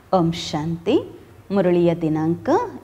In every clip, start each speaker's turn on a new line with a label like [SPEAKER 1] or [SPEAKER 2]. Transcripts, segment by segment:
[SPEAKER 1] ಓಂ ಶಾಂತಿ. ಮುರಳಿಯ ದಿನಾಂಕ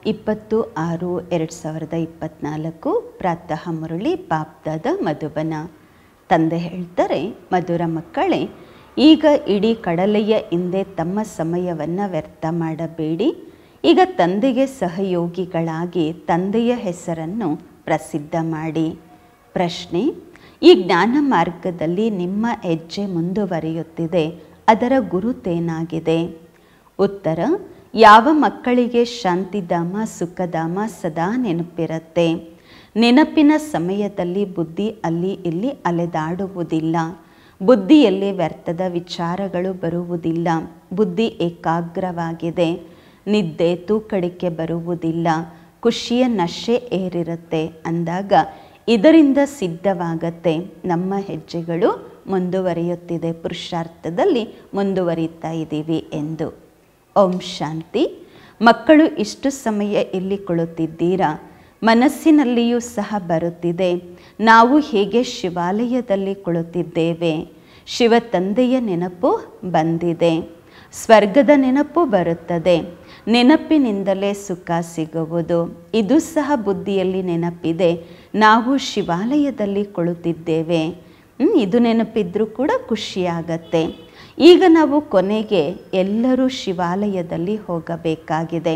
[SPEAKER 1] 20/6/2024. ಪ್ರಾತಃ ಮುರಳಿ ಬಾಪ್ದಾದ ಮಧುಬನ. ತಂದೆ ಹೇಳ್ತಾರೆ, ಮಧುರ ಮಕ್ಕಳೇ, ಈಗ ಇಡೀ ಕಡಲೆಯ ಹಿಂದೆ ತಮ್ಮ ಸಮಯವನ್ನು ವ್ಯರ್ಥ ಮಾಡಬೇಡಿ. ಈಗ ತಂದೆಗೆ ಸಹಯೋಗಿಗಳಾಗಿ ತಂದೆಯ ಹೆಸರನ್ನು ಪ್ರಸಿದ್ಧ ಮಾಡಿ. ಪ್ರಶ್ನೆ: ಈ ಜ್ಞಾನ ಮಾರ್ಗದಲ್ಲಿ ನಿಮ್ಮ ಹೆಜ್ಜೆ ಮುಂದುವರಿಯುತ್ತಿದೆ, ಅದರ ಗುರುತೇನಾಗಿದೆ? ಉತ್ತರ: ಯಾವ ಮಕ್ಕಳಿಗೆ ಶಾಂತಿಧಾಮ ಸುಖಧಾಮ ಸದಾ ನೆನಪಿರುತ್ತೆ. ನೆನಪಿನ ಸಮಯದಲ್ಲಿ ಬುದ್ಧಿ ಅಲ್ಲಿ ಇಲ್ಲಿ ಅಲೆದಾಡುವುದಿಲ್ಲ. ಬುದ್ಧಿಯಲ್ಲಿ ವ್ಯರ್ಥದ ವಿಚಾರಗಳು ಬರುವುದಿಲ್ಲ. ಬುದ್ಧಿ ಏಕಾಗ್ರವಾಗಿದೆ. ನಿದ್ದೆ ತೂಕಡಿಕೆ ಬರುವುದಿಲ್ಲ. ಖುಷಿಯ ನಶೆ ಏರಿರುತ್ತೆ. ಅಂದಾಗ ಇದರಿಂದ ಸಿದ್ಧವಾಗತ್ತೆ ನಮ್ಮ ಹೆಜ್ಜೆಗಳು ಮುಂದುವರಿಯುತ್ತಿದೆ, ಪುರುಷಾರ್ಥದಲ್ಲಿ ಮುಂದುವರಿತಾ ಇದ್ದೀವಿ ಎಂದು. ಓಂ ಶಾಂತಿ. ಮಕ್ಕಳು ಇಷ್ಟು ಸಮಯ ಇಲ್ಲಿ ಕುಳಿತಿದ್ದೀರಾ. ಮನಸ್ಸಿನಲ್ಲಿಯೂ ಸಹ ಬರುತ್ತಿದೆ, ನಾವು ಹೇಗೆ ಶಿವಾಲಯದಲ್ಲಿ ಕುಳಿತಿದ್ದೇವೆ. ಶಿವ ತಂದೆಯ ನೆನಪು ಬಂದಿದೆ. ಸ್ವರ್ಗದ ನೆನಪು ಬರುತ್ತದೆ. ನೆನಪಿನಿಂದಲೇ ಸುಖ ಸಿಗುವುದು. ಇದು ಸಹ ಬುದ್ಧಿಯಲ್ಲಿ ನೆನಪಿದೆ, ನಾವು ಶಿವಾಲಯದಲ್ಲಿ ಕುಳಿತಿದ್ದೇವೆ. ಇದು ನೆನಪಿದ್ರೂ ಕೂಡ ಖುಷಿಯಾಗತ್ತೆ. ಈಗ ನಾವು ಕೊನೆಗೆ ಎಲ್ಲರೂ ಶಿವಾಲಯದಲ್ಲಿ ಹೋಗಬೇಕಾಗಿದೆ.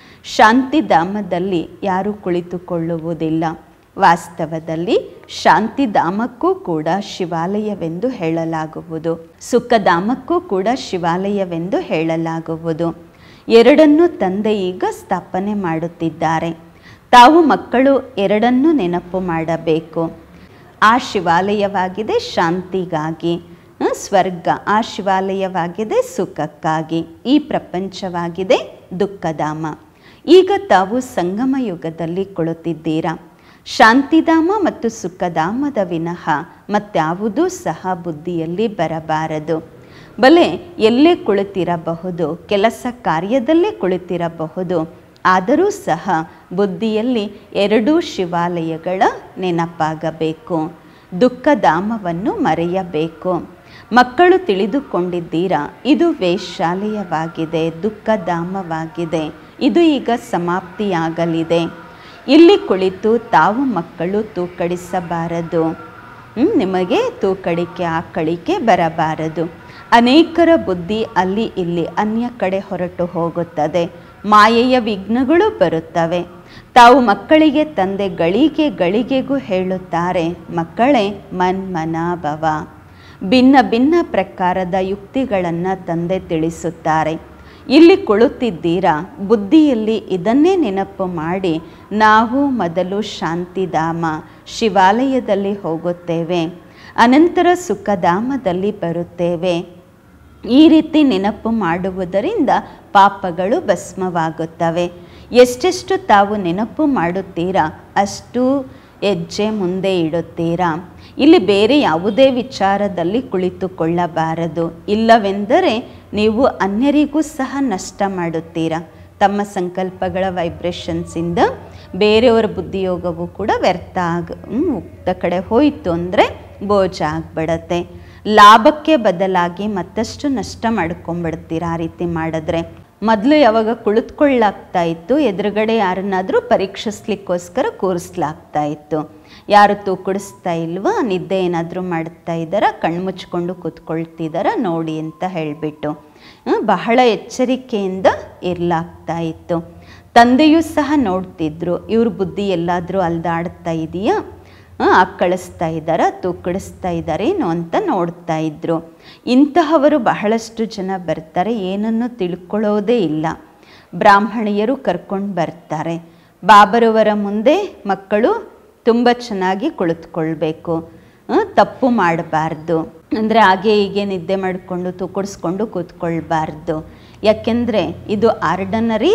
[SPEAKER 1] ಶಾಂತಿಧಾಮದಲ್ಲಿ ಯಾರೂ ಕುಳಿತುಕೊಳ್ಳುವುದಿಲ್ಲ. ವಾಸ್ತವದಲ್ಲಿ ಶಾಂತಿಧಾಮಕ್ಕೂ ಕೂಡ ಶಿವಾಲಯವೆಂದು ಹೇಳಲಾಗುವುದು, ಸುಖಧಾಮಕ್ಕೂ ಕೂಡ ಶಿವಾಲಯವೆಂದು ಹೇಳಲಾಗುವುದು. ಎರಡನ್ನೂ ತಂದೆ ಈಗ ಸ್ಥಾಪನೆ ಮಾಡುತ್ತಿದ್ದಾರೆ. ತಾವು ಮಕ್ಕಳು ಎರಡನ್ನೂ ನೆನಪು ಮಾಡಬೇಕು. ಆ ಶಿವಾಲಯವಾಗಿದೆ ಶಾಂತಿಗಾಗಿ, ಸ್ವರ್ಗ ಆ ಶಿವಾಲಯವಾಗಿದೆ ಸುಖಕ್ಕಾಗಿ, ಈ ಪ್ರಪಂಚವಾಗಿದೆ ದುಃಖಧಾಮ. ಈಗ ತಾವು ಸಂಗಮ ಯುಗದಲ್ಲಿ ಕುಳಿತಿದ್ದೀರಾ. ಶಾಂತಿಧಾಮ ಮತ್ತು ಸುಖಧಾಮದ ವಿನಃ ಮತ್ಯಾವುದೂ ಸಹ ಬುದ್ಧಿಯಲ್ಲಿ ಬರಬಾರದು. ಬಲೆ ಎಲ್ಲೇ ಕುಳಿತಿರಬಹುದು, ಕೆಲಸ ಕಾರ್ಯದಲ್ಲೇ ಕುಳಿತಿರಬಹುದು, ಆದರೂ ಸಹ ಬುದ್ಧಿಯಲ್ಲಿ ಎರಡೂ ಶಿವಾಲಯಗಳ ನೆನಪಾಗಬೇಕು. ದುಃಖಧಾಮವನ್ನು ಮರೆಯಬೇಕು. ಮಕ್ಕಳು ತಿಳಿದುಕೊಂಡಿದ್ದೀರಾ, ಇದು ವೇಶ್ಯಾಲಯವಾಗಿದೆ, ದುಃಖಧಾಮವಾಗಿದೆ. ಇದು ಈಗ ಸಮಾಪ್ತಿಯಾಗಲಿದೆ. ಇಲ್ಲಿ ಕುಳಿತು ತಾವು ಮಕ್ಕಳು ತೂಕಡಿಸಬಾರದು. ನಿಮಗೆ ತೂಕಡಿಕೆ ಆಕಳಿಕೆ ಬರಬಾರದು. ಅನೇಕರ ಬುದ್ಧಿ ಅಲ್ಲಿ ಇಲ್ಲಿ ಅನ್ಯ ಕಡೆ ಹೊರಟು ಹೋಗುತ್ತದೆ. ಮಾಯೆಯ ವಿಘ್ನಗಳು ಬರುತ್ತವೆ. ತಾವು ಮಕ್ಕಳಿಗೆ ತಂದೆ ಗಳಿಗೆ ಗಳಿಗೆಗೂ ಹೇಳುತ್ತಾರೆ, ಮಕ್ಕಳೇ ಮನ್ಮನಾಭವ. ಭಿನ್ನ ಭಿನ್ನ ಪ್ರಕಾರದ ಯುಕ್ತಿಗಳನ್ನು ತಂದೆ ತಿಳಿಸುತ್ತಾರೆ. ಇಲ್ಲಿ ಕುಳಿತಿದ್ದೀರಾ, ಬುದ್ಧಿಯಲ್ಲಿ ಇದನ್ನೇ ನೆನಪು ಮಾಡಿ, ನಾವು ಮೊದಲು ಶಾಂತಿಧಾಮ ಶಿವಾಲಯದಲ್ಲಿ ಹೋಗುತ್ತೇವೆ, ಅನಂತರ ಸುಖಧಾಮದಲ್ಲಿ ಬರುತ್ತೇವೆ. ಈ ರೀತಿ ನೆನಪು ಮಾಡುವುದರಿಂದ ಪಾಪಗಳು ಭಸ್ಮವಾಗುತ್ತವೆ. ಎಷ್ಟೆಷ್ಟು ತಾವು ನೆನಪು ಮಾಡುತ್ತೀರಾ ಅಷ್ಟು ಹೆಜ್ಜೆ ಮುಂದೆ ಇಡುತ್ತೀರಾ. ಇಲ್ಲಿ ಬೇರೆ ಯಾವುದೇ ವಿಚಾರದಲ್ಲಿ ಕುಳಿತುಕೊಳ್ಳಬಾರದು. ಇಲ್ಲವೆಂದರೆ ನೀವು ಅನ್ಯರಿಗೂ ಸಹ ನಷ್ಟ ಮಾಡುತ್ತೀರಾ. ತಮ್ಮ ಸಂಕಲ್ಪಗಳ ವೈಬ್ರೇಷನ್ಸಿಂದ ಬೇರೆಯವರ ಬುದ್ಧಿಯೋಗವೂ ಕೂಡ ವ್ಯರ್ಥ ಮುಕ್ತ ಕಡೆ ಹೋಯಿತು ಅಂದರೆ ಬೋಜ ಆಗಿಬಿಡತ್ತೆ. ಲಾಭಕ್ಕೆ ಬದಲಾಗಿ ಮತ್ತಷ್ಟು ನಷ್ಟ ಮಾಡ್ಕೊಂಡ್ಬಿಡ್ತೀರಾ ಆ ರೀತಿ ಮಾಡಿದ್ರೆ. ಮೊದಲು ಯಾವಾಗ ಕುಳಿತುಕೊಳ್ಳಾಗ್ತಾ ಇತ್ತು, ಎದುರುಗಡೆ ಯಾರನ್ನಾದರೂ ಪರೀಕ್ಷಿಸ್ಲಿಕ್ಕೋಸ್ಕರ ಕೂರಿಸ್ಲಾಗ್ತಾ ಇತ್ತು. ಯಾರು ತೂಕಡಿಸ್ತಾ ಇಲ್ವಾ, ನಿದ್ದೆ ಏನಾದರೂ ಮಾಡ್ತಾ ಇದ್ದಾರಾ, ಕಣ್ಣು ಮುಚ್ಕೊಂಡು ಕೂತ್ಕೊಳ್ತಿದ್ದಾರಾ ನೋಡಿ ಅಂತ ಹೇಳಿಬಿಟ್ಟು ಬಹಳ ಎಚ್ಚರಿಕೆಯಿಂದ ಇರಲಾಗ್ತಾ ಇತ್ತು. ತಂದೆಯೂ ಸಹ ನೋಡ್ತಿದ್ರು, ಇವ್ರ ಬುದ್ಧಿ ಎಲ್ಲಾದರೂ ಅಲ್ದಾಡ್ತಾ ಇದೆಯಾ, ಕಳಿಸ್ತಾ ಇದ್ದಾರಾ, ತೂಕಡಿಸ್ತಾ ಇದ್ದಾರೇನೋ ಅಂತ ನೋಡ್ತಾ ಇದ್ರು. ಇಂತಹವರು ಬಹಳಷ್ಟು ಜನ ಬರ್ತಾರೆ, ಏನನ್ನು ತಿಳ್ಕೊಳ್ಳೋದೇ ಇಲ್ಲ. ಬ್ರಾಹ್ಮಣಿಯರು ಕರ್ಕೊಂಡು ಬರ್ತಾರೆ. ಬಾಬರವರ ಮುಂದೆ ಮಕ್ಕಳು ತುಂಬ ಚೆನ್ನಾಗಿ ಕುಳಿತುಕೊಳ್ಬೇಕು, ತಪ್ಪು ಮಾಡಬಾರ್ದು. ಅಂದರೆ ಹಾಗೆ ಹೀಗೆ ನಿದ್ದೆ ಮಾಡಿಕೊಂಡು ತೂಕಡಿಸ್ಕೊಂಡು ಕೂತ್ಕೊಳ್ಬಾರ್ದು. ಯಾಕೆಂದರೆ ಇದು ಆರ್ಡಿನರಿ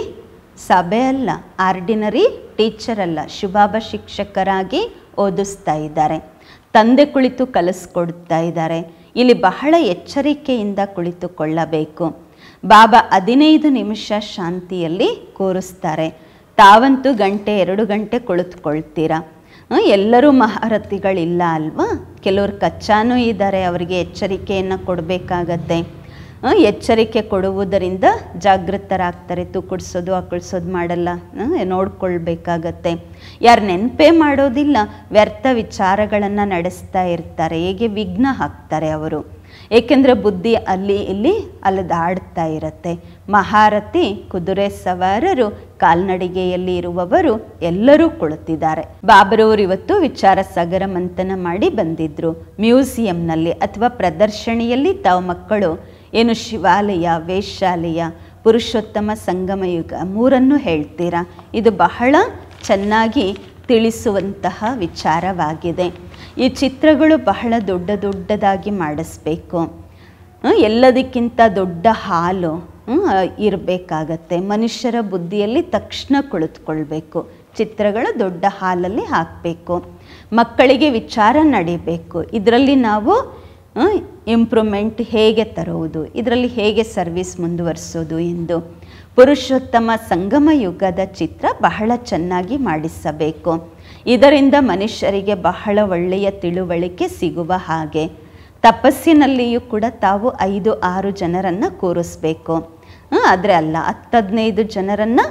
[SPEAKER 1] ಸಭೆ ಅಲ್ಲ, ಆರ್ಡಿನರಿ ಟೀಚರ್ ಅಲ್ಲ, ಶಿವಬಾಬಾ ಶಿಕ್ಷಕರಾಗಿ ಓದಿಸ್ತಾ ಇದ್ದಾರೆ. ತಂದೆ ಕುಳಿತು ಕಲಿಸ್ಕೊಡ್ತಾ ಇದ್ದಾರೆ. ಇಲ್ಲಿ ಬಹಳ ಎಚ್ಚರಿಕೆಯಿಂದ ಕುಳಿತುಕೊಳ್ಳಬೇಕು. ಬಾಬಾ 15 ನಿಮಿಷ ಶಾಂತಿಯಲ್ಲಿ ಕೂರಿಸ್ತಾರೆ. ತಾವಂತೂ ಗಂಟೆ 2 ಗಂಟೆ ಕುಳಿತುಕೊಳ್ತೀರಾ. ಎಲ್ಲರೂ ಮಹಾರಥಿಗಳಿಲ್ಲ ಅಲ್ವಾ, ಕೆಲವರು ಕಚ್ಚಾನೂ ಇದ್ದಾರೆ, ಅವರಿಗೆ ಎಚ್ಚರಿಕೆಯನ್ನು ಕೊಡಬೇಕಾಗತ್ತೆ. ಎಚ್ಚರಿಕೆ ಕೊಡುವುದರಿಂದ ಜಾಗೃತರಾಗ್ತಾರೆ. ತೂಕಡಿಸೋದು ಅಕಳಿಸೋದು ಮಾಡಲ್ಲ, ನೋಡ್ಕೊಳ್ಬೇಕಾಗತ್ತೆ. ಯಾರು ನೆನಪೇ ಮಾಡೋದಿಲ್ಲ, ವ್ಯರ್ಥ ವಿಚಾರಗಳನ್ನು ನಡೆಸ್ತಾ ಇರ್ತಾರೆ, ಹೇಗೆ ವಿಘ್ನ ಹಾಕ್ತಾರೆ ಅವರು. ಏಕೆಂದರೆ ಬುದ್ಧಿ ಅಲ್ಲಿ ಇಲ್ಲಿ ಅಲೆದಾಡ್ತಾ ಇರತ್ತೆ. ಮಹಾರಥಿ, ಕುದುರೆ ಸವಾರರು, ಕಾಲ್ನಡಿಗೆಯಲ್ಲಿ ಇರುವವರು ಎಲ್ಲರೂ ಕುಳಿತಿದ್ದಾರೆ. ಬಾಬರವರು ಇವತ್ತು ವಿಚಾರ ಸಾಗರ ಮಂಥನ ಮಾಡಿ ಬಂದಿದ್ರು. ಮ್ಯೂಸಿಯಂನಲ್ಲಿ ಅಥವಾ ಪ್ರದರ್ಶನಿಯಲ್ಲಿ ತಾವು ಮಕ್ಕಳು ಏನು ಶಿವಾಲಯ, ವೇಶ್ಯಾಲಯ, ಪುರುಷೋತ್ತಮ ಸಂಗಮ ಯುಗ ಮೂರನ್ನು ಹೇಳ್ತೀರಾ. ಇದು ಬಹಳ ಚೆನ್ನಾಗಿ ತಿಳಿಸುವಂತಹ ವಿಚಾರವಾಗಿದೆ. ಈ ಚಿತ್ರಗಳು ಬಹಳ ದೊಡ್ಡದಾಗಿ ಮಾಡಿಸ್ಬೇಕು. ಎಲ್ಲದಕ್ಕಿಂತ ದೊಡ್ಡ ಹಾಲು ಇರಬೇಕಾಗತ್ತೆ. ಮನುಷ್ಯರ ಬುದ್ಧಿಯಲ್ಲಿ ತಕ್ಷಣ ಕುಳಿತುಕೊಳ್ಬೇಕು. ಚಿತ್ರಗಳು ದೊಡ್ಡ ಹಾಲಲ್ಲಿ ಹಾಕಬೇಕು. ಮಕ್ಕಳಿಗೆ ವಿಚಾರ ನಡಿಬೇಕು. ಇದರಲ್ಲಿ ನಾವು ಇಂಪ್ರೂವ್ಮೆಂಟ್ ಹೇಗೆ ತರುವುದು, ಇದರಲ್ಲಿ ಹೇಗೆ ಸರ್ವಿಸ್ ಮುಂದುವರಿಸೋದು ಎಂದು. ಪುರುಷೋತ್ತಮ ಸಂಗಮ ಯುಗದ ಚಿತ್ರ ಬಹಳ ಚೆನ್ನಾಗಿ ಮಾಡಿಸಬೇಕು. ಇದರಿಂದ ಮನುಷ್ಯರಿಗೆ ಬಹಳ ಒಳ್ಳೆಯ ತಿಳುವಳಿಕೆ ಸಿಗುವ ಹಾಗೆ. ತಪಸ್ಸಿನಲ್ಲಿಯೂ ಕೂಡ ತಾವು 5-6 ಜನರನ್ನು ಕೂರಿಸ್ಬೇಕು. ಆದರೆ ಅಲ್ಲ, 10-15 ಜನರನ್ನು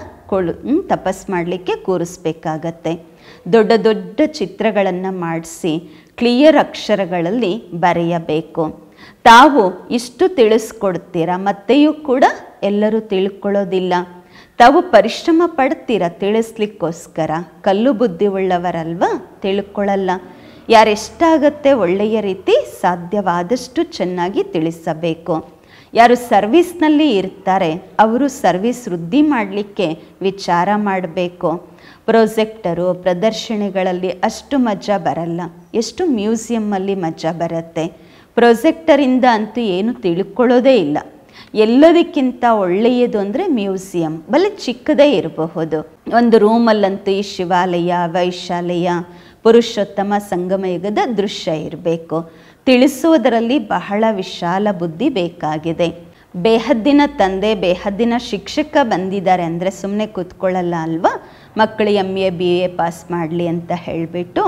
[SPEAKER 1] ತಪಸ್ ಮಾಡಲಿಕ್ಕೆ ಕೂರಿಸ್ಬೇಕಾಗತ್ತೆ. ದೊಡ್ಡ ದೊಡ್ಡ ಚಿತ್ರಗಳನ್ನು ಮಾಡಿಸಿ ಕ್ಲಿಯರ್ ಅಕ್ಷರಗಳಲ್ಲಿ ಬರೆಯಬೇಕು. ತಾವು ಇಷ್ಟು ತಿಳಿಸ್ಕೊಡ್ತೀರಾ, ಮತ್ತೆಯೂ ಕೂಡ ಎಲ್ಲರೂ ತಿಳ್ಕೊಳ್ಳೋದಿಲ್ಲ. ತಾವು ಪರಿಶ್ರಮ ಪಡ್ತೀರಾ ತಿಳಿಸ್ಲಿಕ್ಕೋಸ್ಕರ. ಕಲ್ಲು ಬುದ್ಧಿ ಉಳ್ಳವರಲ್ವಾ, ತಿಳ್ಕೊಳ್ಳಲ್ಲ. ಯಾರೆಷ್ಟಾಗತ್ತೆ ಒಳ್ಳೆಯ ರೀತಿ ಸಾಧ್ಯವಾದಷ್ಟು ಚೆನ್ನಾಗಿ ತಿಳಿಸಬೇಕು. ಯಾರು ಸರ್ವಿಸ್ನಲ್ಲಿ ಇರ್ತಾರೆ ಅವರು ಸರ್ವಿಸ್ ವೃದ್ಧಿ ಮಾಡಲಿಕ್ಕೆ ವಿಚಾರ ಮಾಡಬೇಕು. ಪ್ರೊಜೆಕ್ಟರು, ಪ್ರದರ್ಶನಗಳಲ್ಲಿ ಅಷ್ಟು ಮಜಾ ಬರಲ್ಲ, ಎಷ್ಟು ಮ್ಯೂಸಿಯಮ್ಮಲ್ಲಿ ಮಜಾ ಬರುತ್ತೆ. ಪ್ರೊಜೆಕ್ಟರಿಂದ ಅಂತೂ ಏನು ತಿಳ್ಕೊಳ್ಳೋದೇ ಇಲ್ಲ. ಎಲ್ಲದಕ್ಕಿಂತ ಒಳ್ಳೆಯದು ಅಂದರೆ ಮ್ಯೂಸಿಯಂ. ಬಲೆ ಚಿಕ್ಕದೇ ಇರಬಹುದು. ಒಂದು ರೂಮಲ್ಲಂತೂ ಈ ಶಿವಾಲಯ, ವೈಶಾಲಯ, ಪುರುಷೋತ್ತಮ ಸಂಗಮ ಯುಗದ ದೃಶ್ಯ ಇರಬೇಕು. ತಿಳಿಸುವುದರಲ್ಲಿ ಬಹಳ ವಿಶಾಲ ಬುದ್ಧಿ ಬೇಕಾಗಿದೆ. ಬೇಹದ್ದಿನ ತಂದೆ, ಬೇಹದ್ದಿನ ಶಿಕ್ಷಕ ಬಂದಿದ್ದಾರೆ ಅಂದರೆ ಸುಮ್ಮನೆ ಕೂತ್ಕೊಳ್ಳಲ್ಲ ಅಲ್ವಾ. ಮಕ್ಕಳು MA BA ಪಾಸ್ ಮಾಡಲಿ ಅಂತ ಹೇಳಿಬಿಟ್ಟು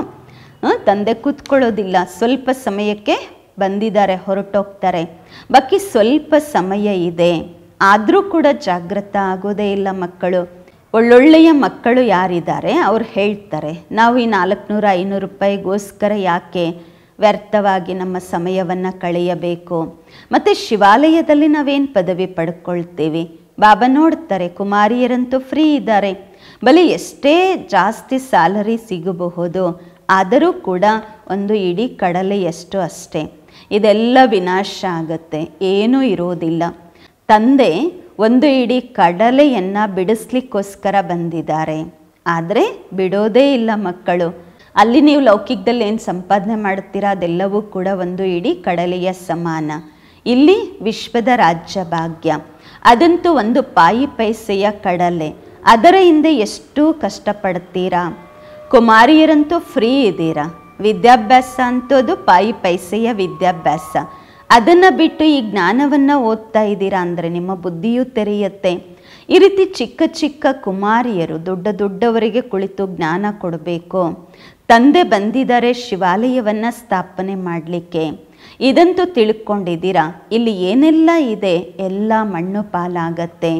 [SPEAKER 1] ತಂದೆ ಕೂತ್ಕೊಳ್ಳೋದಿಲ್ಲ. ಸ್ವಲ್ಪ ಸಮಯಕ್ಕೆ ಬಂದಿದ್ದಾರೆ, ಹೊರಟೋಗ್ತಾರೆ. ಬಾಕಿ ಸ್ವಲ್ಪ ಸಮಯ ಇದೆ, ಆದರೂ ಕೂಡ ಜಾಗೃತ ಆಗೋದೇ ಇಲ್ಲ ಮಕ್ಕಳು. ಒಳ್ಳೊಳ್ಳೆಯ ಮಕ್ಕಳು ಯಾರಿದ್ದಾರೆ ಅವ್ರು ಹೇಳ್ತಾರೆ, ನಾವು ಈ 400-500 ರೂಪಾಯಿಗೋಸ್ಕರ ಯಾಕೆ ವ್ಯರ್ಥವಾಗಿ ನಮ್ಮ ಸಮಯವನ್ನು ಕಳೆಯಬೇಕು. ಮತ್ತು ಶಿವಾಲಯದಲ್ಲಿ ನಾವೇನು ಪದವಿ ಪಡ್ಕೊಳ್ತೀವಿ. ಬಾಬಾ ನೋಡ್ತಾರೆ, ಕುಮಾರಿಯರಂತೂ ಫ್ರೀ ಇದ್ದಾರೆ. ಬಲಿ ಎಷ್ಟೇ ಜಾಸ್ತಿ ಸ್ಯಾಲರಿ ಸಿಗಬಹುದು, ಆದರೂ ಕೂಡ ಒಂದು ಇಡೀ ಕಡಲೆಯಷ್ಟು ಅಷ್ಟೇ. ಇದೆಲ್ಲ ವಿನಾಶ ಆಗುತ್ತೆ, ಏನೂ ಇರೋದಿಲ್ಲ. ತಂದೆ ಒಂದು ಇಡೀ ಕಡಲೆಯನ್ನು ಬಿಡಿಸ್ಲಿಕ್ಕೋಸ್ಕರ ಬಂದಿದ್ದಾರೆ, ಆದರೆ ಬಿಡೋದೇ ಇಲ್ಲ ಮಕ್ಕಳು. ಅಲ್ಲಿ ನೀವು ಲೌಕಿಕದಲ್ಲಿ ಏನು ಸಂಪಾದನೆ ಮಾಡ್ತೀರಾ ಅದೆಲ್ಲವೂ ಕೂಡ ಒಂದು ಇಡೀ ಕಡಲೆಯ ಸಮಾನ. ಇಲ್ಲಿ ವಿಶ್ವದ ರಾಜ್ಯ ಭಾಗ್ಯ, ಅದಂತೂ ಒಂದು ಪಾಯಿ ಪೈಸೆಯ ಕಡಲೆ. ಅದರ ಹಿಂದೆ ಎಷ್ಟು ಕಷ್ಟಪಡ್ತೀರಾ. ಕುಮಾರಿಯರಂತೂ ಫ್ರೀ ಇದ್ದೀರಾ. ವಿದ್ಯಾಭ್ಯಾಸ ಅಂತೋದು ಪಾಯಿ ಪೈಸೆಯ ವಿದ್ಯಾಭ್ಯಾಸ. ಅದನ್ನು ಬಿಟ್ಟು ಈ ಜ್ಞಾನವನ್ನು ಓದ್ತಾ ಇದ್ದೀರಾ ಅಂದರೆ ನಿಮ್ಮ ಬುದ್ಧಿಯೂ ತೆರೆಯುತ್ತೆ. ಈ ರೀತಿ ಚಿಕ್ಕ ಚಿಕ್ಕ ಕುಮಾರಿಯರು ದೊಡ್ಡವರಿಗೆ ಕುಳಿತು ಜ್ಞಾನ ಕೊಡಬೇಕು. ತಂದೆ ಬಂದಿದ್ದಾರೆ ಶಿವಾಲಯವನ್ನು ಸ್ಥಾಪನೆ ಮಾಡಲಿಕ್ಕೆ. ಇದಂತೂ ತಿಳ್ಕೊಂಡಿದ್ದೀರಾ. ಇಲ್ಲಿ ಏನೆಲ್ಲ ಇದೆ ಎಲ್ಲ ಮಣ್ಣು ಪಾಲಾಗತ್ತೆ.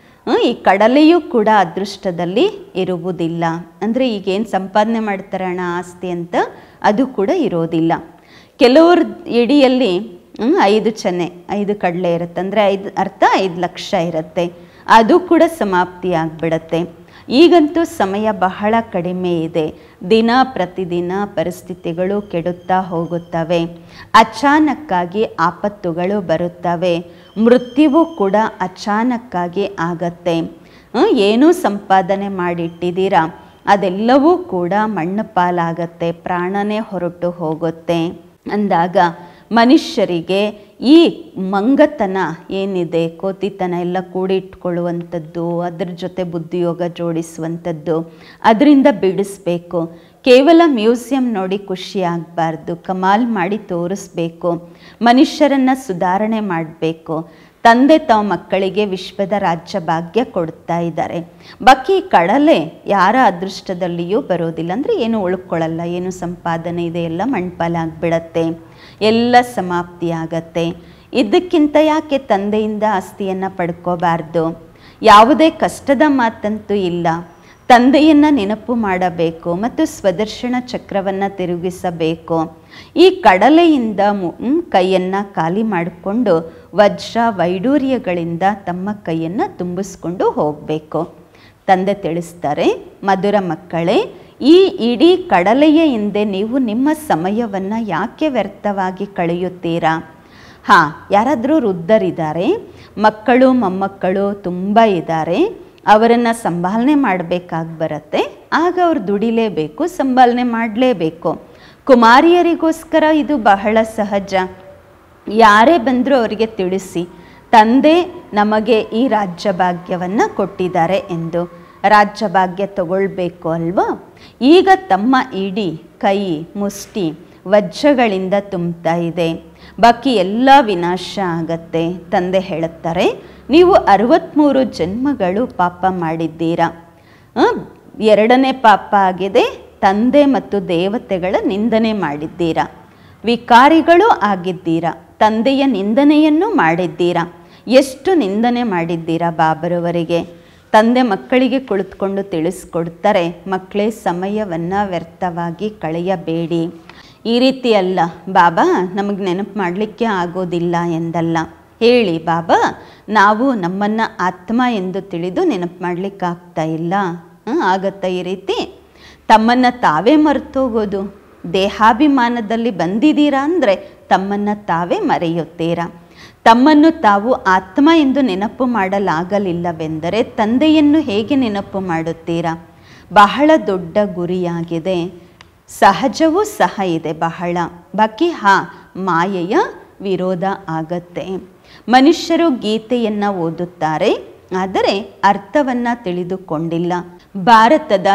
[SPEAKER 1] ಈ ಕಡಲೆಯೂ ಕೂಡ ಅದೃಷ್ಟದಲ್ಲಿ ಇರುವುದಿಲ್ಲ. ಅಂದರೆ ಈಗೇನು ಸಂಪಾದನೆ ಮಾಡ್ತಾರೆ ಹಣ ಆಸ್ತಿ ಅಂತ, ಅದು ಕೂಡ ಇರೋದಿಲ್ಲ. ಕೆಲವ್ರ ಇಡಿಯಲ್ಲಿ 5 ಚೆನ್ನೆ 5 ಕಡಲೆ ಇರುತ್ತೆ, ಅಂದರೆ 5 ಲಕ್ಷ ಇರುತ್ತೆ. ಅದು ಕೂಡ ಸಮಾಪ್ತಿ ಆಗಿಬಿಡತ್ತೆ. ಈಗಂತೂ ಸಮಯ ಬಹಳ ಕಡಿಮೆ ಇದೆ. ದಿನ ಪ್ರತಿದಿನ ಪರಿಸ್ಥಿತಿಗಳು ಕೆಡುತ್ತಾ ಹೋಗುತ್ತವೆ. ಅಚಾನಕ್ಕಾಗಿ ಆಪತ್ತುಗಳು ಬರುತ್ತವೆ. ಮೃತ್ಯುವು ಕೂಡ ಅಚಾನಕ್ಕಾಗಿ ಆಗತ್ತೆ. ಏನೂ ಸಂಪಾದನೆ ಮಾಡಿಟ್ಟಿದ್ದೀರಾ ಅದೆಲ್ಲವೂ ಕೂಡ ಮಣ್ಣು ಪಾಲಾಗತ್ತೆ, ಪ್ರಾಣನೇ ಹೊರಟು ಹೋಗುತ್ತೆ. ಅಂದಾಗ ಮನುಷ್ಯರಿಗೆ ಈ ಮಂಗತನ ಏನಿದೆ, ಕೋತಿತನ ಎಲ್ಲ ಕೂಡಿಟ್ಕೊಳ್ಳುವಂಥದ್ದು, ಅದರ ಜೊತೆ ಬುದ್ಧಿಯೋಗ ಜೋಡಿಸುವಂಥದ್ದು, ಅದರಿಂದ ಬಿಡಿಸ್ಬೇಕು. ಕೇವಲ ಮ್ಯೂಸಿಯಂ ನೋಡಿ ಖುಷಿ ಆಗಬಾರ್ದು, ಕಮಾಲ್ ಮಾಡಿ ತೋರಿಸ್ಬೇಕು. ಮನುಷ್ಯರನ್ನು ಸುಧಾರಣೆ ಮಾಡಬೇಕು. ತಂದೆ ತಾವು ಮಕ್ಕಳಿಗೆ ವಿಶ್ವದ ರಾಜ್ಯ ಭಾಗ್ಯ ಕೊಡ್ತಾ ಇದ್ದಾರೆ. ಬಾಕಿ ಕಡಲೆ ಯಾರ ಅದೃಷ್ಟದಲ್ಲಿಯೂ ಬರೋದಿಲ್ಲ. ಅಂದರೆ ಏನು ಉಳ್ಕೊಳ್ಳಲ್ಲ, ಏನು ಸಂಪಾದನೆ ಇದೆ ಎಲ್ಲ ಮಣ್ಪಾಲಾಗ್ಬಿಡತ್ತೆ, ಎಲ್ಲ ಸಮಾಪ್ತಿ ಆಗತ್ತೆ. ಇದಕ್ಕಿಂತ ಯಾಕೆ ತಂದೆಯಿಂದ ಆಸ್ತಿಯನ್ನು ಪಡ್ಕೋಬಾರ್ದು? ಯಾವುದೇ ಕಷ್ಟದ ಮಾತಂತೂ ಇಲ್ಲ. ತಂದೆಯನ್ನು ನೆನಪು ಮಾಡಬೇಕು ಮತ್ತು ಸ್ವದರ್ಶನ ಚಕ್ರವನ್ನು ತಿರುಗಿಸಬೇಕು. ಈ ಕಡಲೆಯಿಂದ ಕೈಯನ್ನು ಖಾಲಿ ಮಾಡಿಕೊಂಡು ವಜ್ರ ವೈಡೂರ್ಯಗಳಿಂದ ತಮ್ಮ ಕೈಯನ್ನು ತುಂಬಿಸ್ಕೊಂಡು ಹೋಗಬೇಕು. ತಂದೆ ತಿಳಿಸ್ತಾರೆ, ಮಧುರ ಮಕ್ಕಳೇ, ಈ ಇಡೀ ಕಡಲೆಯ ಹಿಂದೆ ನೀವು ನಿಮ್ಮ ಸಮಯವನ್ನು ಯಾಕೆ ವ್ಯರ್ಥವಾಗಿ ಕಳೆಯುತ್ತೀರಾ? ಹಾಂ, ಯಾರಾದರೂ ವೃದ್ಧರಿದ್ದಾರೆ, ಮಕ್ಕಳು ಮೊಮ್ಮಕ್ಕಳು ತುಂಬ ಇದ್ದಾರೆ, ಅವರನ್ನು ಸಂಭಾಲನೆ ಮಾಡಬೇಕಾಗಿ ಬರುತ್ತೆ. ಆಗ ಅವ್ರು ದುಡಿಲೇಬೇಕು, ಸಂಭಾಲನೆ ಮಾಡಲೇಬೇಕು. ಕುಮಾರಿಯರಿಗೋಸ್ಕರ ಇದು ಬಹಳ ಸಹಜ. ಯಾರೇ ಬಂದರೂ ಅವರಿಗೆ ತಿಳಿಸಿ, ತಂದೆ ನಮಗೆ ಈ ರಾಜ್ಯಭಾಗ್ಯವನ್ನು ಕೊಟ್ಟಿದ್ದಾರೆ ಎಂದು. ರಾಜ್ಯಭಾಗ್ಯ ತಗೊಳ್ಬೇಕು ಅಲ್ವಾ? ಈಗ ತಮ್ಮ ಇಡೀ ಕೈ ಮುಷ್ಟಿ ವಜ್ರಗಳಿಂದ ತುಂಬ್ತಾ ಇದೆ, ಬಾಕಿ ಎಲ್ಲ ವಿನಾಶ ಆಗತ್ತೆ. ತಂದೆ ಹೇಳುತ್ತಾರೆ, ನೀವು 63 ಜನ್ಮಗಳು ಪಾಪ ಮಾಡಿದ್ದೀರಾ. 2ನೇ ಪಾಪ ಆಗಿದೆ, ತಂದೆ ಮತ್ತು ದೇವತೆಗಳ ನಿಂದನೆ ಮಾಡಿದ್ದೀರಾ. ವಿಕಾರಿಗಳು ಆಗಿದ್ದೀರಾ, ತಂದೆಯ ನಿಂದನೆಯನ್ನು ಮಾಡಿದ್ದೀರಾ. ಎಷ್ಟು ನಿಂದನೆ ಮಾಡಿದ್ದೀರಾ ಬಾಬರವರಿಗೆ? ತಂದೆ ಮಕ್ಕಳಿಗೆ ಕುಳಿತುಕೊಂಡು ತಿಳಿಸ್ಕೊಡ್ತಾರೆ, ಮಕ್ಕಳೇ ಸಮಯವನ್ನು ವ್ಯರ್ಥವಾಗಿ ಕಳೆಯಬೇಡಿ. ಈ ರೀತಿ ಅಲ್ಲ ಬಾಬಾ, ನಮಗೆ ನೆನಪು ಮಾಡಲಿಕ್ಕೆ ಆಗೋದಿಲ್ಲ ಎಂದಲ್ಲ. ಹೇಳಿ ಬಾಬಾ, ನಾವು ನಮ್ಮನ್ನು ಆತ್ಮ ಎಂದು ತಿಳಿದು ನೆನಪು ಮಾಡಲಿಕ್ಕೆ ಆಗ್ತಾ ಇಲ್ಲ. ಆಗತ್ತಾ ಈ ರೀತಿ? ತಮ್ಮನ್ನು ತಾವೇ ಮರೆತೋಗೋದು. ದೇಹಾಭಿಮಾನದಲ್ಲಿ ಬಂದಿದ್ದೀರಾ ಅಂದರೆ ತಮ್ಮನ್ನು ತಾವೇ ಮರೆಯುತ್ತೀರಾ. ತಮ್ಮನ್ನು ತಾವು ಆತ್ಮ ಎಂದು ನೆನಪು ಮಾಡಲಾಗಲಿಲ್ಲವೆಂದರೆ ತಂದೆಯನ್ನು ಹೇಗೆ ನೆನಪು ಮಾಡುತ್ತೀರಾ? ಬಹಳ ದೊಡ್ಡ ಗುರಿಯಾಗಿದೆ. ಸಹಜವೂ ಸಹ ಇದೆ ಬಹಳ. ಬಾಕಿ ಮಾಯೆಯ ವಿರೋಧ ಆಗತ್ತೆ. ಮನುಷ್ಯರು ಗೀತೆಯನ್ನು ಓದುತ್ತಾರೆ, ಆದರೆ ಅರ್ಥವನ್ನು ತಿಳಿದುಕೊಂಡಿಲ್ಲ. ಭಾರತದ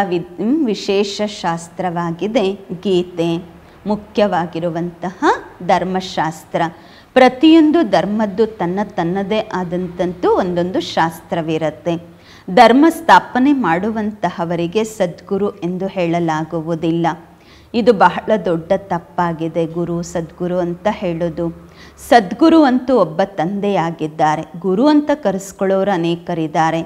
[SPEAKER 1] ವಿಶೇಷ ಶಾಸ್ತ್ರವಾಗಿದೆ ಗೀತೆ, ಮುಖ್ಯವಾಗಿರುವಂತಹ ಧರ್ಮಶಾಸ್ತ್ರ. ಪ್ರತಿಯೊಂದು ಧರ್ಮದ್ದು ತನ್ನದೇ ಆದಂತಂತೂ ಒಂದೊಂದು ಶಾಸ್ತ್ರವಿರುತ್ತೆ. ಧರ್ಮ ಸ್ಥಾಪನೆ ಮಾಡುವಂತಹವರಿಗೆ ಸದ್ಗುರು ಎಂದು ಹೇಳಲಾಗುವುದಿಲ್ಲ. ಇದು ಬಹಳ ದೊಡ್ಡ ತಪ್ಪಾಗಿದೆ. ಗುರು ಸದ್ಗುರು ಅಂತ ಹೇಳೋದು. ಸದ್ಗುರು ಅಂತೂ ಒಬ್ಬ ತಂದೆಯಾಗಿದ್ದಾರೆ. ಗುರು ಅಂತ ಕರೆಸ್ಕೊಳ್ಳೋರು ಅನೇಕರಿದ್ದಾರೆ.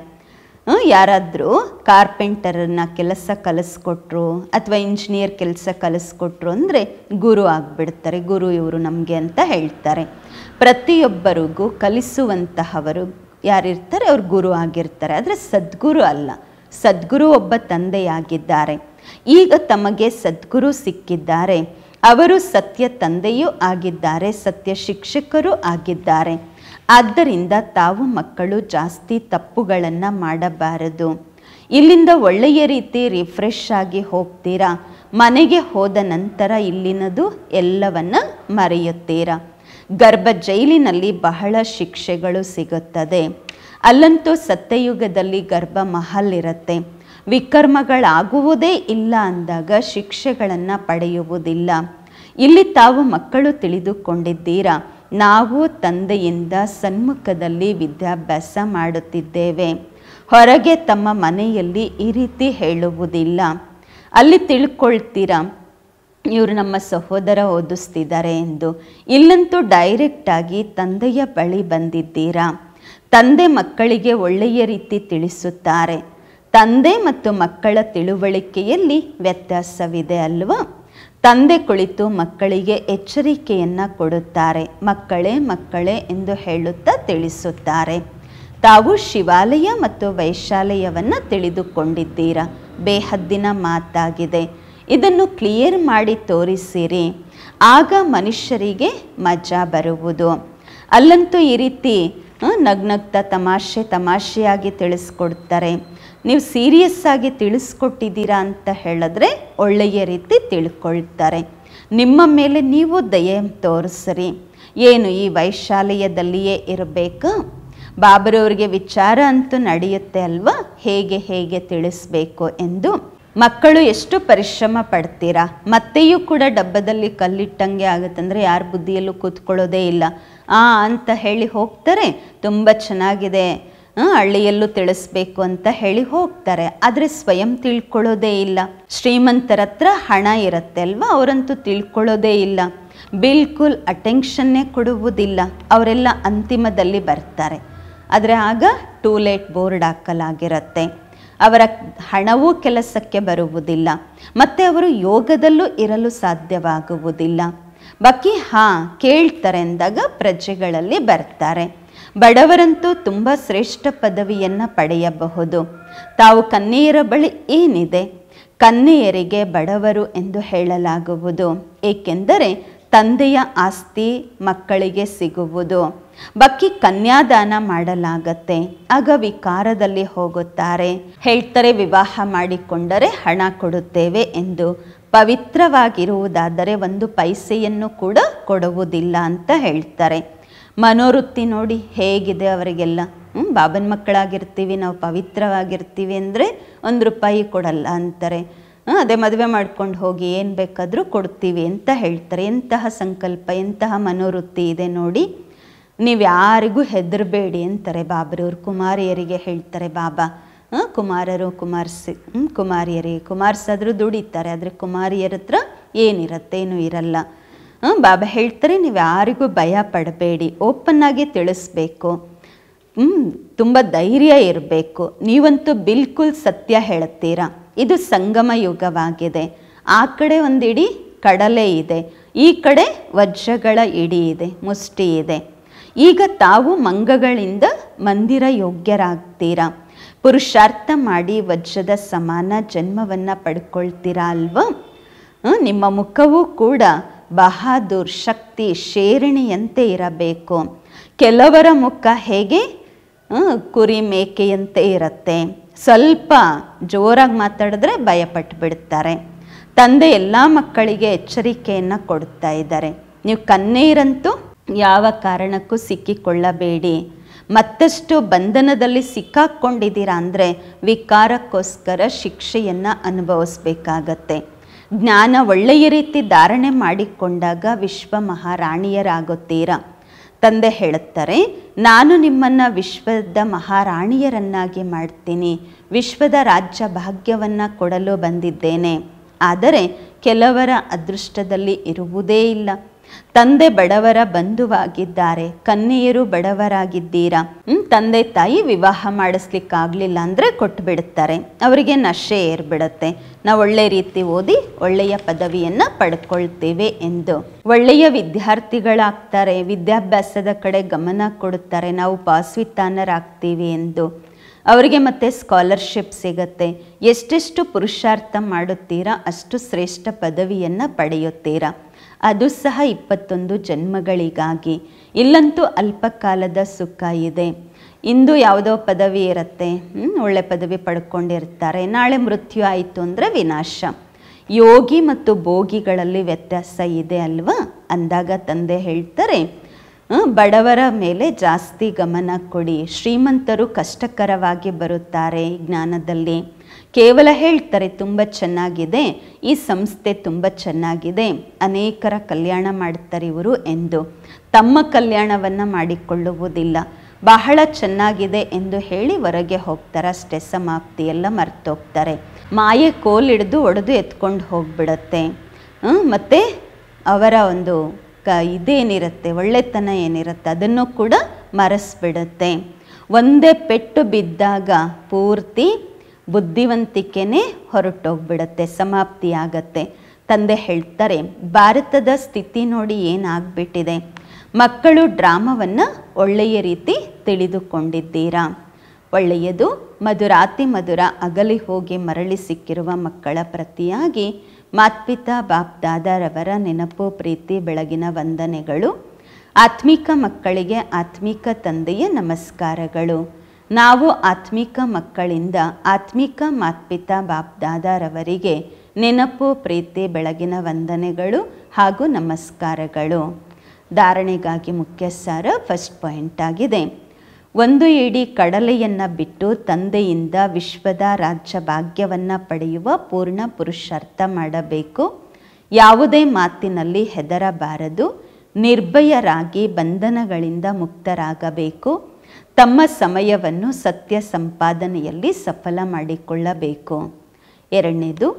[SPEAKER 1] ಯಾರಾದರೂ ಕಾರ್ಪೆಂಟರನ್ನು ಕೆಲಸ ಕಲಿಸ್ಕೊಟ್ರು ಅಥವಾ ಇಂಜಿನಿಯರ್ ಕೆಲಸ ಕಲಿಸ್ಕೊಟ್ರು ಅಂದರೆ ಗುರು ಆಗಿಬಿಡ್ತಾರೆ. ಗುರು ಇವರು ನಮಗೆ ಅಂತ ಹೇಳ್ತಾರೆ. ಪ್ರತಿಯೊಬ್ಬರಿಗೂ ಕಲಿಸುವಂತಹವರು ಯಾರಿರ್ತಾರೆ ಅವ್ರು ಗುರು ಆಗಿರ್ತಾರೆ. ಆದರೆ ಸದ್ಗುರು ಅಲ್ಲ. ಸದ್ಗುರು ಒಬ್ಬ ತಂದೆಯಾಗಿದ್ದಾರೆ. ಈಗ ತಮಗೆ ಸದ್ಗುರು ಸಿಕ್ಕಿದ್ದಾರೆ. ಅವರು ಸತ್ಯ ತಂದೆಯೂ ಆಗಿದ್ದಾರೆ, ಸತ್ಯ ಶಿಕ್ಷಕರೂ ಆಗಿದ್ದಾರೆ. ಆದ್ದರಿಂದ ತಾವು ಮಕ್ಕಳು ಜಾಸ್ತಿ ತಪ್ಪುಗಳನ್ನು ಮಾಡಬಾರದು. ಇಲ್ಲಿಂದ ಒಳ್ಳೆಯ ರೀತಿ ರಿಫ್ರೆಶ್ ಆಗಿ ಹೋಗ್ತೀರಾ. ಮನೆಗೆ ಹೋದ ನಂತರ ಇಲ್ಲಿನದು ಎಲ್ಲವನ್ನ ಮರೆಯುತ್ತೀರಾ. ಗರ್ಭ ಜೈಲಿನಲ್ಲಿ ಬಹಳ ಶಿಕ್ಷೆಗಳು ಸಿಗುತ್ತದೆ. ಅಲ್ಲಂತೂ ಸತ್ಯಯುಗದಲ್ಲಿ ಗರ್ಭ ಮಹಲ್ ಇರುತ್ತೆ. ವಿಕರ್ಮಗಳಾಗುವುದೇ ಇಲ್ಲ ಅಂದಾಗ ಶಿಕ್ಷೆಗಳನ್ನು ಪಡೆಯುವುದಿಲ್ಲ. ಇಲ್ಲಿ ತಾವು ಮಕ್ಕಳು ತಿಳಿದುಕೊಂಡಿದ್ದೀರಾ, ನಾವು ತಂದೆಯಿಂದ ಸನ್ಮುಖದಲ್ಲಿ ವಿದ್ಯಾಭ್ಯಾಸ ಮಾಡುತ್ತಿದ್ದೇವೆ. ಹೊರಗೆ ತಮ್ಮ ಮನೆಯಲ್ಲಿ ಈ ರೀತಿ ಹೇಳುವುದಿಲ್ಲ. ಅಲ್ಲಿ ತಿಳ್ಕೊಳ್ತೀರಾ ಇವರು ನಮ್ಮ ಸಹೋದರ ಓದಿಸ್ತಿದ್ದಾರೆ ಎಂದು. ಇಲ್ಲಂತೂ ಡೈರೆಕ್ಟಾಗಿ ತಂದೆಯ ಬಳಿ ಬಂದಿದ್ದೀರಾ. ತಂದೆ ಮಕ್ಕಳಿಗೆ ಒಳ್ಳೆಯ ರೀತಿ ತಿಳಿಸುತ್ತಾರೆ. ತಂದೆ ಮತ್ತು ಮಕ್ಕಳ ತಿಳುವಳಿಕೆಯಲ್ಲಿ ವ್ಯತ್ಯಾಸವಿದೆ ಅಲ್ವಾ? ತಂದೆ ಕುಳಿತು ಮಕ್ಕಳಿಗೆ ಎಚ್ಚರಿಕೆಯನ್ನು ಕೊಡುತ್ತಾರೆ. ಮಕ್ಕಳೇ ಮಕ್ಕಳೇ ಎಂದು ಹೇಳುತ್ತಾ ತಿಳಿಸುತ್ತಾರೆ. ತಾವು ಶಿವಾಲಯ ಮತ್ತು ವೈಶಾಲಯವನ್ನು ತಿಳಿದುಕೊಂಡಿದ್ದೀರಾ. ಬೇಹದ್ದಿನ ಮಾತಾಗಿದೆ. ಇದನ್ನು ಕ್ಲಿಯರ್ ಮಾಡಿ ತೋರಿಸಿರಿ. ಆಗ ಮನುಷ್ಯರಿಗೆ ಮಜಾ ಬರುವುದು. ಅಲ್ಲಂತೂ ಈ ರೀತಿ ನಗ್ನಗ್ತಾ ತಮಾಷೆಯಾಗಿ ತಿಳಿಸ್ಕೊಡ್ತಾರೆ. ನೀವು ಸೀರಿಯಸ್ ಆಗಿ ತಿಳಿಸ್ಕೊಟ್ಟಿದ್ದೀರಾ ಅಂತ ಹೇಳಿದ್ರೆ ಒಳ್ಳೆಯ ರೀತಿ ತಿಳ್ಕೊಳ್ತಾರೆ. ನಿಮ್ಮ ಮೇಲೆ ನೀವು ದಯೆ ತೋರಿಸ್ರಿ. ಏನು ಈ ವೈಶಾಲಯದಲ್ಲಿಯೇ ಇರಬೇಕಾ? ಬಾಬರವ್ರಿಗೆ ವಿಚಾರ ಅಂತೂ ನಡೆಯುತ್ತೆ ಅಲ್ವಾ, ಹೇಗೆ ತಿಳಿಸ್ಬೇಕು ಎಂದು. ಮಕ್ಕಳು ಎಷ್ಟು ಪರಿಶ್ರಮ ಪಡ್ತೀರಾ. ಮತ್ತೆಯೂ ಕೂಡ ಡಬ್ಬದಲ್ಲಿ ಕಲ್ಲಿಟ್ಟಂಗೆ ಆಗುತ್ತಂದರೆ ಯಾರ ಬುದ್ಧಿಯಲ್ಲೂ ಕೂತ್ಕೊಳ್ಳೋದೇ ಇಲ್ಲ. ಅಂತ ಹೇಳಿ ಹೋಗ್ತಾರೆ. ತುಂಬ ಚೆನ್ನಾಗಿದೆ, ಹಳ್ಳಿಯಲ್ಲೂ ತಿಳಿಸ್ಬೇಕು ಅಂತ ಹೇಳಿ ಹೋಗ್ತಾರೆ. ಆದರೆ ಸ್ವಯಂ ತಿಳ್ಕೊಳ್ಳೋದೇ ಇಲ್ಲ. ಶ್ರೀಮಂತರ ಹತ್ರ ಹಣ ಇರುತ್ತೆ ಅಲ್ವಾ, ಅವರಂತೂ ತಿಳ್ಕೊಳ್ಳೋದೇ ಇಲ್ಲ. ಬಿಲ್ಕುಲ್ ಅಟೆನ್ಷನ್ನೇ ಕೊಡುವುದಿಲ್ಲ. ಅವರೆಲ್ಲ ಅಂತಿಮದಲ್ಲಿ ಬರ್ತಾರೆ. ಆದರೆ ಆಗ ಟೂ ಲೇಟ್ ಬೋರ್ಡ್ ಹಾಕಲಾಗಿರುತ್ತೆ. ಅವರ ಹಣವೂ ಕೆಲಸಕ್ಕೆ ಬರುವುದಿಲ್ಲ ಮತ್ತು ಅವರು ಯೋಗದಲ್ಲೂ ಇರಲು ಸಾಧ್ಯವಾಗುವುದಿಲ್ಲ. ಬಾಕಿ ಕೇಳ್ತಾರೆ ಅಂದಾಗ ಪ್ರಜೆಗಳಲ್ಲಿ ಬರ್ತಾರೆ. ಬಡವರಂತೂ ತುಂಬ ಶ್ರೇಷ್ಠ ಪದವಿಯನ್ನು ಪಡೆಯಬಹುದು. ತಾವು ಕನ್ಯೆಯರ ಬಳಿ ಏನಿದೆ? ಕನ್ಯೆಯರಿಗೆ ಬಡವರು ಎಂದು ಹೇಳಲಾಗುವುದು. ಏಕೆಂದರೆ ತಂದೆಯ ಆಸ್ತಿ ಮಕ್ಕಳಿಗೆ ಸಿಗುವುದು. ಬಾಕಿ ಕನ್ಯಾದಾನ ಮಾಡಲಾಗತ್ತೆ. ಆಗ ವಿಕಾರದಲ್ಲಿ ಹೋಗುತ್ತಾರೆ. ಹೇಳ್ತಾರೆ ವಿವಾಹ ಮಾಡಿಕೊಂಡರೆ ಹಣ ಕೊಡುತ್ತೇವೆ ಎಂದು. ಪವಿತ್ರವಾಗಿರುವುದಾದರೆ ಒಂದು ಪೈಸೆಯನ್ನು ಕೂಡ ಕೊಡುವುದಿಲ್ಲ ಅಂತ ಹೇಳ್ತಾರೆ. ಮನೋವೃತ್ತಿ ನೋಡಿ ಹೇಗಿದೆ ಅವರಿಗೆಲ್ಲ. ಬಾಬನ ಮಕ್ಕಳಾಗಿರ್ತೀವಿ, ನಾವು ಪವಿತ್ರವಾಗಿರ್ತೀವಿ ಅಂದರೆ 1 ರೂಪಾಯಿ ಕೊಡಲ್ಲ ಅಂತಾರೆ. ಅದೇ ಮದುವೆ ಮಾಡ್ಕೊಂಡು ಹೋಗಿ ಏನು ಬೇಕಾದರೂ ಕೊಡ್ತೀವಿ ಅಂತ ಹೇಳ್ತಾರೆ. ಎಂತಹ ಸಂಕಲ್ಪ, ಎಂತಹ ಮನೋವೃತ್ತಿ ಇದೆ ನೋಡಿ. ನೀವು ಯಾರಿಗೂ ಹೆದರಬೇಡಿ ಅಂತಾರೆ ಬಾಬರವ್ರು. ಕುಮಾರಿಯರಿಗೆ ಹೇಳ್ತಾರೆ ಬಾಬಾ. ಕುಮಾರರು ಕುಮಾರಿಯರೇ ದುಡಿತಾರೆ, ಆದರೆ ಕುಮಾರಿಯರ ಹತ್ರ ಏನಿರುತ್ತೆ? ಏನೂ ಇರಲ್ಲ. ಬಾಬಾ ಹೇಳ್ತಾರೆ ನೀವು ಯಾರಿಗೂ ಭಯ ಪಡಬೇಡಿ, ಓಪನ್ನಾಗಿ ತಿಳಿಸ್ಬೇಕು, ತುಂಬ ಧೈರ್ಯ ಇರಬೇಕು. ನೀವಂತೂ ಬಿಲ್ಕುಲ್ ಸತ್ಯ ಹೇಳುತ್ತೀರಾ. ಇದು ಸಂಗಮ ಯುಗವಾಗಿದೆ. ಆ ಕಡೆ ಒಂದಿಡೀ ಕಡಲೆ ಇದೆ, ಈ ಕಡೆ ವಜ್ರಗಳ ಇಡಿ ಇದೆ, ಮುಷ್ಟಿ ಇದೆ. ಈಗ ತಾವು ಮಂಗಗಳಿಂದ ಮಂದಿರ ಯೋಗ್ಯರಾಗ್ತೀರಾ. ಪುರುಷಾರ್ಥ ಮಾಡಿ ವಜ್ರದ ಸಮಾನ ಜನ್ಮವನ್ನು ಪಡ್ಕೊಳ್ತೀರಾ ಅಲ್ವಾ? ನಿಮ್ಮ ಮುಖವೂ ಕೂಡ ಬಹಾದೂರ್, ಶಕ್ತಿ, ಶೇರಣಿಯಂತೆ ಇರಬೇಕು. ಕೆಲವರ ಮುಖ ಹೇಗೆ ಕುರಿ ಮೇಕೆಯಂತೆ ಇರುತ್ತೆ. ಸ್ವಲ್ಪ ಜೋರಾಗಿ ಮಾತಾಡಿದ್ರೆ ಭಯಪಟ್ಟು ಬಿಡ್ತಾರೆ. ತಂದೆ ಎಲ್ಲ ಮಕ್ಕಳಿಗೆ ಎಚ್ಚರಿಕೆಯನ್ನು ಕೊಡ್ತಾ ಇದ್ದಾರೆ. ನೀವು ಕನ್ಯೆಯರಂತೂ ಯಾವ ಕಾರಣಕ್ಕೂ ಸಿಕ್ಕಿಕೊಳ್ಳಬೇಡಿ. ಮತ್ತಷ್ಟು ಬಂಧನದಲ್ಲಿ ಸಿಕ್ಕಾಕ್ಕೊಂಡಿದ್ದೀರಾ ಅಂದರೆ ವಿಕಾರಕ್ಕೋಸ್ಕರ ಶಿಕ್ಷೆಯನ್ನು ಅನುಭವಿಸ್ಬೇಕಾಗತ್ತೆ. ಜ್ಞಾನ ಒಳ್ಳೆಯ ರೀತಿ ಧಾರಣೆ ಮಾಡಿಕೊಂಡಾಗ ವಿಶ್ವ ಮಹಾರಾಣಿಯರಾಗುತ್ತೀರಾ. ತಂದೆ ಹೇಳುತ್ತಾರೆ, ನಾನು ನಿಮ್ಮನ್ನು ವಿಶ್ವದ ಮಹಾರಾಣಿಯರನ್ನಾಗಿ ಮಾಡ್ತೀನಿ, ವಿಶ್ವದ ರಾಜ್ಯ ಭಾಗ್ಯವನ್ನು ಕೊಡಲು ಬಂದಿದ್ದೇನೆ. ಆದರೆ ಕೆಲವರ ಅದೃಷ್ಟದಲ್ಲಿ ಇರುವುದೇ ಇಲ್ಲ. ತಂದೆ ಬಡವರ ಬಂಧುವಾಗಿದ್ದಾರೆ, ಕನ್ಯೆಯರು ಬಡವರಾಗಿದ್ದೀರಾ. ತಂದೆ ತಾಯಿ ವಿವಾಹ ಮಾಡಿಸ್ಲಿಕ್ಕಾಗಲಿಲ್ಲ ಅಂದರೆ ಕೊಟ್ಟು ಬಿಡುತ್ತಾರೆ. ಅವರಿಗೆ ನಶೆ ಏರ್ಬಿಡುತ್ತೆ. ನಾವು ಒಳ್ಳೆ ರೀತಿ ಓದಿ ಒಳ್ಳೆಯ ಪದವಿಯನ್ನು ಪಡ್ಕೊಳ್ತೇವೆ ಎಂದು. ಒಳ್ಳೆಯ ವಿದ್ಯಾರ್ಥಿಗಳಾಗ್ತಾರೆ, ವಿದ್ಯಾಭ್ಯಾಸದ ಕಡೆ ಗಮನ ಕೊಡುತ್ತಾರೆ, ನಾವು ಪಾಸ್ವಿತಾನರಾಗ್ತೀವಿ ಎಂದು. ಅವರಿಗೆ ಮತ್ತೆ ಸ್ಕಾಲರ್ಶಿಪ್ ಸಿಗತ್ತೆ. ಎಷ್ಟೆಷ್ಟು ಪುರುಷಾರ್ಥ ಮಾಡುತ್ತೀರಾ ಅಷ್ಟು ಶ್ರೇಷ್ಠ ಪದವಿಯನ್ನು ಪಡೆಯುತ್ತೀರಾ. ಅದು ಸಹ 21 ಜನ್ಮಗಳಿಗಾಗಿ. ಇಲ್ಲಂತೂ ಅಲ್ಪಕಾಲದ ಸುಖ ಇದೆ. ಇಂದು ಯಾವುದೋ ಪದವಿ ಇರುತ್ತೆ, ಒಳ್ಳೆ ಪದವಿ ಪಡ್ಕೊಂಡಿರ್ತಾರೆ. ನಾಳೆ ಮೃತ್ಯು ಆಯಿತು ಅಂದರೆ ವಿನಾಶ. ಯೋಗಿ ಮತ್ತು ಭೋಗಿಗಳಲ್ಲಿ ವ್ಯತ್ಯಾಸ ಇದೆ ಅಲ್ವಾ? ಅಂದಾಗ ತಂದೆ ಹೇಳ್ತಾರೆ, ಬಡವರ ಮೇಲೆ ಜಾಸ್ತಿ ಗಮನ ಕೊಡಿ. ಶ್ರೀಮಂತರು ಕಷ್ಟಕರವಾಗಿ ಬರುತ್ತಾರೆ ಜ್ಞಾನದಲ್ಲಿ. ಕೇವಲ ಹೇಳ್ತಾರೆ ತುಂಬ ಚೆನ್ನಾಗಿದೆ, ಈ ಸಂಸ್ಥೆ ತುಂಬ ಚೆನ್ನಾಗಿದೆ, ಅನೇಕರ ಕಲ್ಯಾಣ ಮಾಡ್ತಾರೆ ಇವರು ಎಂದು. ತಮ್ಮ ಕಲ್ಯಾಣವನ್ನು ಮಾಡಿಕೊಳ್ಳುವುದಿಲ್ಲ. ಬಹಳ ಚೆನ್ನಾಗಿದೆ ಎಂದು ಹೇಳಿ ಹೊರಗೆ ಹೋಗ್ತಾರೆ. ಅಷ್ಟೇ, ಸಮಾಪ್ತಿ, ಎಲ್ಲ ಮರ್ತೋಗ್ತಾರೆ. ಮಾಯೆ ಕೋಲಿಡಿದು ಒಡೆದು ಎತ್ಕೊಂಡು ಹೋಗ್ಬಿಡತ್ತೆ. ಮತ್ತು ಅವರ ಒಂದು ಇದೇನಿರುತ್ತೆ, ಒಳ್ಳೆತನ ಏನಿರುತ್ತೆ ಅದನ್ನು ಕೂಡ ಮರೆಸ್ಬಿಡುತ್ತೆ. ಒಂದೇ ಪೆಟ್ಟು ಬಿದ್ದಾಗ ಪೂರ್ತಿ ಬುದ್ಧಿವಂತಿಕೆನೇ ಹೊರಟೋಗ್ಬಿಡತ್ತೆ, ಸಮಾಪ್ತಿಯಾಗತ್ತೆ. ತಂದೆ ಹೇಳ್ತಾರೆ, ಭಾರತದ ಸ್ಥಿತಿ ನೋಡಿ ಏನಾಗ್ಬಿಟ್ಟಿದೆ. ಮಕ್ಕಳು ಡ್ರಾಮವನ್ನು ಒಳ್ಳೆಯ ರೀತಿ ತಿಳಿದುಕೊಂಡಿದ್ದೀರಾ. ಒಳ್ಳೆಯದು. ಮಧುರಾತಿ ಮಧುರ ಅಗಲಿ ಹೋಗಿ ಮರಳಿ ಸಿಕ್ಕಿರುವ ಮಕ್ಕಳ ಪ್ರತಿಯಾಗಿ ಮಾತ್ಪಿತಾ ಬಾಪ್ ದಾದಾರವರ ನೆನಪು, ಪ್ರೀತಿ, ಬೆಳಗಿನ ವಂದನೆಗಳು. ಆತ್ಮಿಕ ಮಕ್ಕಳಿಗೆ ಆತ್ಮಿಕ ತಂದೆಯ ನಮಸ್ಕಾರಗಳು. ನಾವು ಆತ್ಮಿಕ ಮಕ್ಕಳಿಂದ ಆತ್ಮಿಕ ಮಾತ್ಪಿತಾ ಬಾಪ್ ದಾದಾರವರಿಗೆ ನೆನಪು, ಪ್ರೀತಿ, ಬೆಳಗಿನ ವಂದನೆಗಳು ಹಾಗೂ ನಮಸ್ಕಾರಗಳು. ಧಾರಣೆಗಾಗಿ ಮುಖ್ಯ ಸಾರ ಫಸ್ಟ್ ಪಾಯಿಂಟ್ ಆಗಿದೆ. ಒಂದು ಇಡೀ ಕಡಲೆಯನ್ನು ಬಿಟ್ಟು ತಂದೆಯಿಂದ ವಿಶ್ವದ ರಾಜ್ಯ ಭಾಗ್ಯವನ್ನು ಪಡೆಯುವ ಪೂರ್ಣ ಪುರುಷಾರ್ಥ ಮಾಡಬೇಕು. ಯಾವುದೇ ಮಾತಿನಲ್ಲಿ ಹೆದರಬಾರದು. ನಿರ್ಭಯರಾಗಿ ಬಂಧನಗಳಿಂದ ಮುಕ್ತರಾಗಬೇಕು. ತಮ್ಮ ಸಮಯವನ್ನು ಸತ್ಯ ಸಂಪಾದನೆಯಲ್ಲಿ ಸಫಲ ಮಾಡಿಕೊಳ್ಳಬೇಕು. ಎರಡನೇದು,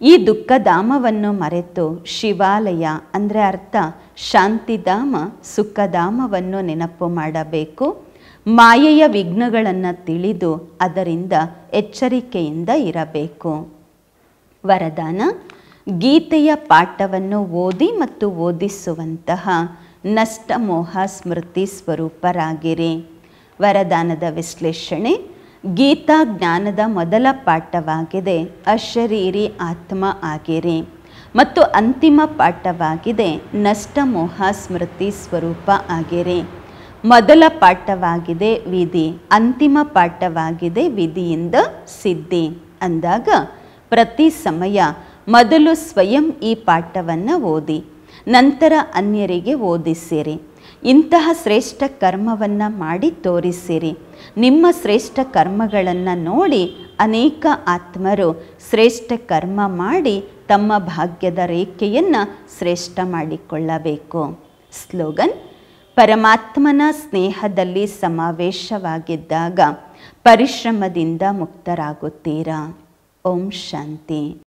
[SPEAKER 1] ಈ ದುಃಖಧಾಮವನ್ನು ಮರೆತು ಶಿವಾಲಯ ಅಂದರೆ ಅರ್ಥ ಶಾಂತಿಧಾಮ, ಸುಖಧಾಮವನ್ನು ನೆನಪು ಮಾಡಬೇಕು. ಮಾಯೆಯ ವಿಘ್ನಗಳನ್ನು ತಿಳಿದು ಅದರಿಂದ ಎಚ್ಚರಿಕೆಯಿಂದ ಇರಬೇಕು. ವರದಾನ: ಗೀತೆಯ ಪಾಠವನ್ನು ಓದಿ ಮತ್ತು ಓದಿಸುವಂತಹ ನಷ್ಟಮೋಹ ಸ್ಮೃತಿ ಸ್ವರೂಪರಾಗಿರಿ. ವರದಾನದ ವಿಶ್ಲೇಷಣೆ: ಗೀತಾ ಜ್ಞಾನದ ಮೊದಲ ಪಾಠವಾಗಿದೆ ಅಶರೀರಿ ಆತ್ಮ ಆಗಿರಿ ಮತ್ತು ಅಂತಿಮ ಪಾಠವಾಗಿದೆ ನಷ್ಟಮೋಹ ಸ್ಮೃತಿ ಸ್ವರೂಪ ಆಗಿರಿ. ಮೊದಲ ಪಾಠವಾಗಿದೆ ವಿಧಿ, ಅಂತಿಮ ಪಾಠವಾಗಿದೆ ವಿಧಿಯಿಂದ ಸಿದ್ಧಿ ಅಂದಾಗ ಪ್ರತಿ ಸಮಯ ಮೊದಲು ಸ್ವಯಂ ಈ ಪಾಠವನ್ನು ಓದಿ, ನಂತರ ಅನ್ಯರಿಗೆ ಓದಿಸಿರಿ. ಇಂತಹ ಶ್ರೇಷ್ಠ ಕರ್ಮವನ್ನು ಮಾಡಿ ತೋರಿಸಿರಿ. ನಿಮ್ಮ ಶ್ರೇಷ್ಠ ಕರ್ಮಗಳನ್ನು ನೋಡಿ ಅನೇಕ ಆತ್ಮರು ಶ್ರೇಷ್ಠ ಕರ್ಮ ಮಾಡಿ ತಮ್ಮ ಭಾಗ್ಯದ ರೇಖೆಯನ್ನು ಶ್ರೇಷ್ಠ ಮಾಡಿಕೊಳ್ಳಬೇಕು. ಸ್ಲೋಗನ್: ಪರಮಾತ್ಮನ ಸ್ನೇಹದಲ್ಲಿ ಸಮಾವೇಶವಾಗಿದ್ದಾಗ ಪರಿಶ್ರಮದಿಂದ ಮುಕ್ತರಾಗುತ್ತೀರಾ. ಓಂ ಶಾಂತಿ.